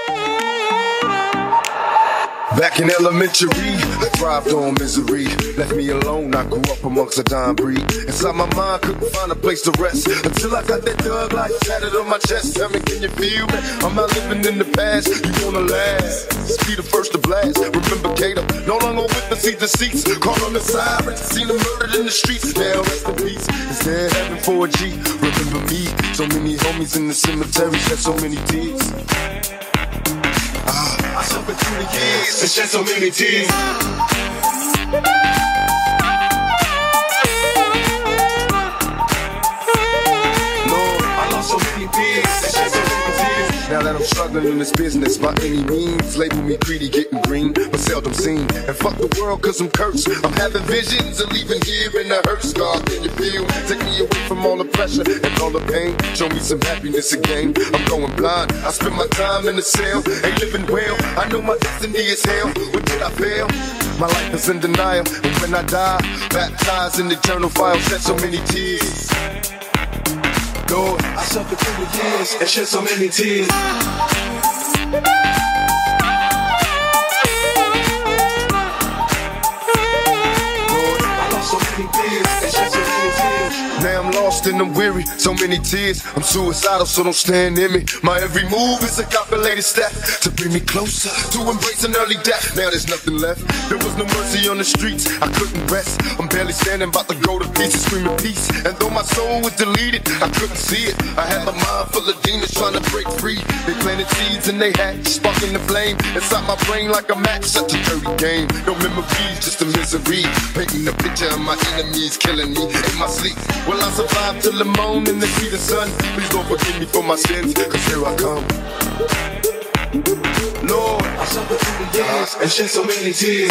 Back in elementary, I thrived on misery. Left me alone, I grew up amongst a dying breed. Inside my mind, couldn't find a place to rest until I got that thug life tatted on my chest. Tell me, can you feel me? I'm not living in the past, you wanna last. Be the first to blast. Remember Cato, no longer with the seat seats. Call on the sirens, seen them murdered in the streets. Now rest in peace, is there heaven for a G? Remember me, so many homies in the cemetery, shed so many tears. I suffered through the years and shed so many tears. Lord, I lost so many peers and shed so many tears. Now that I'm struggling in this business by any means, label me greedy, getting green, but seldom seen. And fuck the world cause I'm cursed. I'm having visions of leaving here in the hurt scar. Can you feel? Take me away from all the pressure and all the pain. Show me some happiness again. I'm going blind. I spend my time in the cell. Ain't living well. I know my destiny is hell. What did I fail? My life is in denial. And when I die, baptized in the eternal fire, shed so many tears. Lord, I suffered through the years and shed so many tears. Now I'm lost and I'm weary, so many tears. I'm suicidal, so don't stand in me. My every move is a calculated step to bring me closer to embrace an early death. Now there's nothing left. There was no mercy on the streets. I couldn't rest. I'm barely standing, about to go to pieces, screaming peace. And though my soul was deleted, I couldn't see it. I had my mind full of demons trying to break free. They planted seeds and they hatched, sparking the flame inside my brain like a match. Such a dirty game. No memories, just a misery. Painting a picture of my enemies killing me in my sleep. Will I survive till the morning and see the sun? Please don't forgive me for my sins, cause here I come. Lord, I suffered through the years and shed so many tears.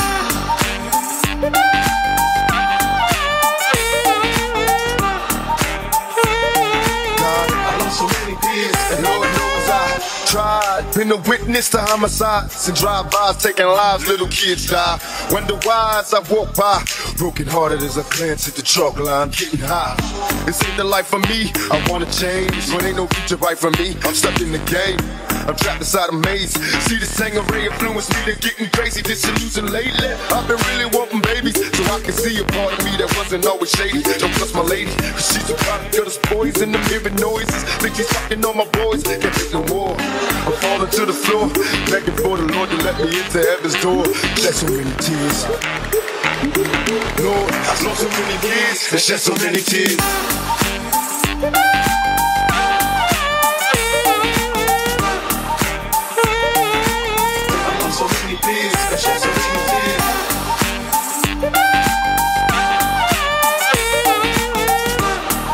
God, I lost so many peers, and Lord knows I tried. Been a witness to homicides and drive-bys, taking lives, little kids die. Wonder why as I walk by, broken hearted as I glance at the chalk line, getting high. This ain't the life for me, I wanna change. When ain't no future right for me, I'm stuck in the game. I'm trapped inside a maze. See the Sangray influence me to getting crazy, disillusioned lately. I've been really wanting babies, so I can see a part of me that wasn't always shady. Don't trust my lady, cause she's a product of this poison. The hearing noises, think he's fucking on my boys. Can't take no more, I'm falling to the floor, begging for the Lord to let me into heaven's door. Shed so many tears. Lord, I've lost so many years and shed so many tears.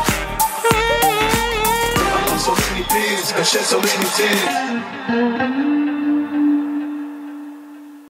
Shed so many tears.